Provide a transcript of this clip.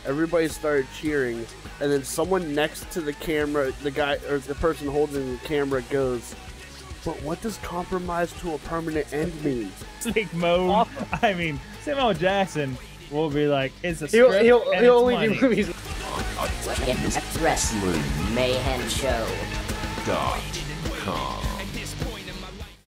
Everybody started cheering, and then someone next to the camera, the guy or the person holding the camera goes, "But what does compromise to a permanent end mean?" Like Mo, I mean, Samuel Jackson will be like, "It's a He'll script and he'll it's only money." do movies. Wrestling Mayhem Show. .com